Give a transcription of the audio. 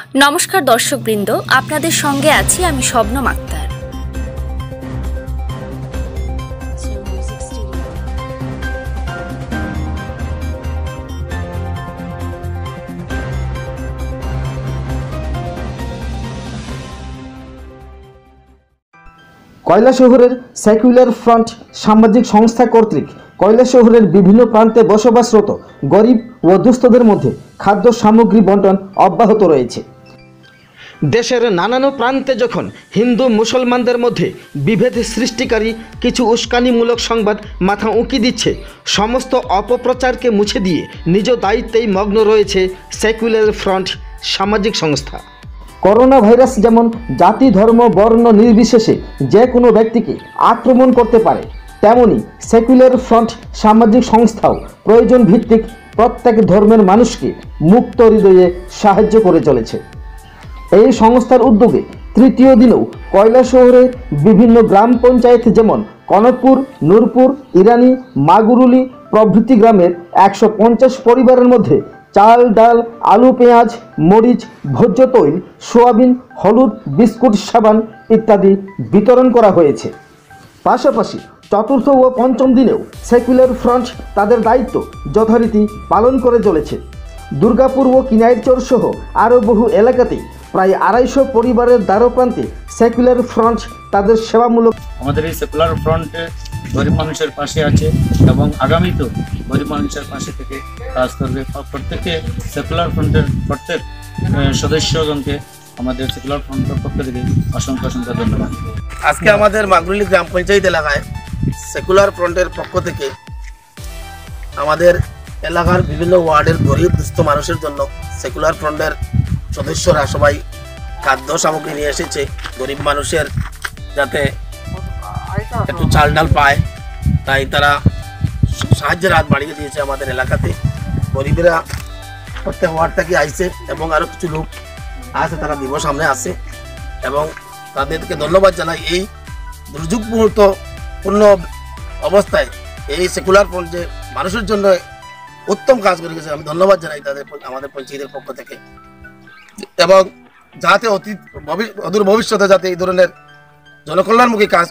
নমস্কার দর্শকবৃন্দ, আপনাদের সঙ্গে আছি আমি শবনম আক্তার। কৈলাসহরের সেকুলার ফ্রন্ট সামাজিক সংস্থা কর্তৃক কৈলাসহরের বিভিন্ন প্রান্তে বসবাসরত গরিব ও দুস্থদের মধ্যে খাদ্য সামগ্রী বণ্টন অব্যাহত রয়েছে। দেশের নানান প্রান্তে যখন হিন্দু মুসলমানদের মধ্যে বিভেদ সৃষ্টিকারী কিছু উস্কানিমূলক সংবাদ মাথা উঁকি দিচ্ছে, সমস্ত অপপ্রচারকে মুছে দিয়ে নিজ দায়িত্বেই মগ্ন রয়েছে সেকুলার ফ্রন্ট সামাজিক সংস্থা। করোনা ভাইরাস যেমন জাতি ধর্ম বর্ণ নির্বিশেষে যে কোনো ব্যক্তিকে আক্রমণ করতে পারে, তেমনি সেকুলার ফ্রন্ট সামাজিক সংস্থাও প্রয়োজন ভিত্তিক প্রত্যেক ধর্মের মানুষকে মুক্ত হৃদয়ে সাহায্য করে চলেছে। এই সংস্থার উদ্যোগে তৃতীয় দিনেও কৈলাসহরের বিভিন্ন গ্রাম পঞ্চায়েত যেমন কনকপুর, নূরপুর, ইরানি, মাগুরুলি প্রভৃতি গ্রামের 150 পরিবারের মধ্যে চাল, ডাল, আলু, পেঁয়াজ, মরিচ, ভোজ্য তৈল, সোয়াবিন, হলুদ, বিস্কুট, সাবান ইত্যাদি বিতরণ করা হয়েছে। পাশাপাশি চতুর্থ ও পঞ্চম দিনেও সেকুলার ফ্রন্ট তাদের দায়িত্ব যথারীতি পালন করে চলেছে। দুর্গাপুর ও কিনাইরচর সহ আরও বহু এলাকাতেই প্রায় 250 পরিবারের দ্বারপ্রান্তে সেকুলার ফ্রন্ট তাদের সেবামূলক। আমাদের এই সেকুলার ফ্রন্টে গরিব মানুষের পাশে আছে এবং আগামীতেও গরিব মানুষের পাশে থেকে কাজ করবে। প্রত্যেকে সেকুলার ফ্রন্টের প্রত্যেক সদস্যগণকে আমাদের সেকুলার ফ্রন্টের পক্ষ থেকে অসংখ্য ধন্যবাদ। আজকে আমাদের মাগুরুলি গ্রাম পঞ্চায়েত এলাকায় সেকুলার ফ্রন্টের পক্ষ থেকে আমাদের এলাকার বিভিন্ন ওয়ার্ডের গরিব দুস্থ মানুষের জন্য সেকুলার ফ্রন্টের সদস্যরা সবাই খাদ্য সামগ্রী নিয়ে এসেছে। গরিব মানুষের যাতে একটু চাল ডাল পায়, তাই তারা সাহায্যের হাত বাড়িয়ে দিয়েছে আমাদের এলাকাতে। গরিবেরা প্রত্যেক ওয়ার্ড থেকে আইছে এবং আরও কিছু লোক আছে, তারা দিব সামনে আসে এবং তাদেরকে ধন্যবাদ জানাই। এই দুর্যোগ মুহূর্তপূর্ণ অবস্থায় এই সেকুলার ফ্রন্ট যে মানুষের জন্য উত্তম কাজ করে গেছে, আমি ধন্যবাদ জানাই তাদের আমাদের পঞ্চায়েতের পক্ষ থেকে। এবং যাতে অদূর ভবিষ্যতে যাতে এই ধরনের জনকল্যাণমুখী কাজ